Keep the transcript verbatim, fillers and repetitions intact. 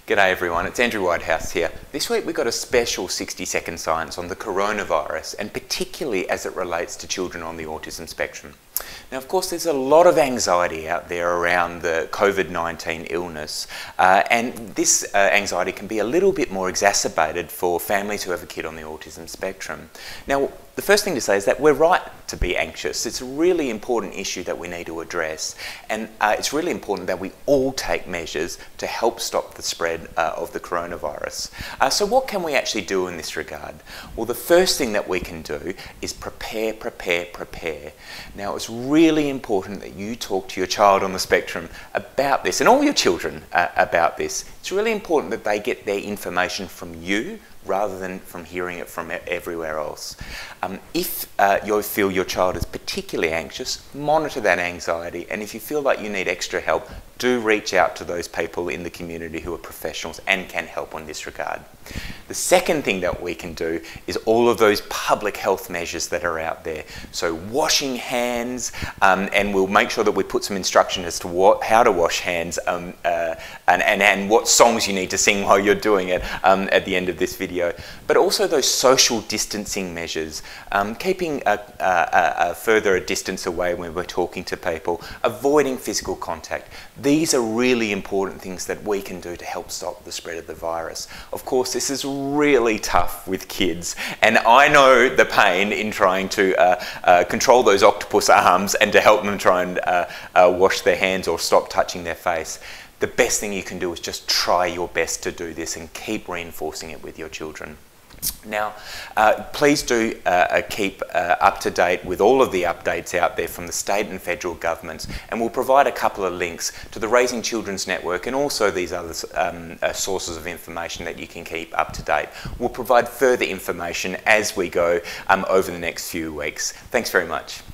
G'day everyone, it's Andrew Whitehouse here. This week we've got a special sixty second science on the coronavirus, and particularly as it relates to children on the autism spectrum. Now, of course, there's a lot of anxiety out there around the COVID nineteen illness, uh, and this uh, anxiety can be a little bit more exacerbated for families who have a kid on the autism spectrum. Now, the first thing to say is that we're right to be anxious. It's a really important issue that we need to address, and uh, it's really important that we all take measures to help stop the spread uh, of the coronavirus. Uh, so what can we actually do in this regard? Well, the first thing that we can do is prepare, prepare, prepare. Now, it's really important that you talk to your child on the spectrum about this, and all your children uh, about this. It's really important that they get their information from you rather than from hearing it from everywhere else. Um, if uh, you feel your child is particularly anxious, monitor that anxiety, and if you feel like you need extra help, do reach out to those people in the community who are professionals and can help on this regard. The second thing that we can do is all of those public health measures that are out there. So washing hands, um, and we'll make sure that we put some instruction as to what, how to wash hands um, uh, and, and, and what songs you need to sing while you're doing it um, at the end of this video. But also those social distancing measures, um, keeping a, a, a further a distance away when we're talking to people, avoiding physical contact. These are really important things that we can do to help stop the spread of the virus. Of course, this is really tough with kids, and I know the pain in trying to uh, uh, control those octopus arms and to help them try and uh, uh, wash their hands or stop touching their face. The best thing you can do is just try your best to do this and keep reinforcing it with your children. Now, uh, please do uh, keep uh, up to date with all of the updates out there from the state and federal governments, and we'll provide a couple of links to the Raising Children's Network and also these other um, uh, sources of information that you can keep up to date. We'll provide further information as we go um, over the next few weeks. Thanks very much.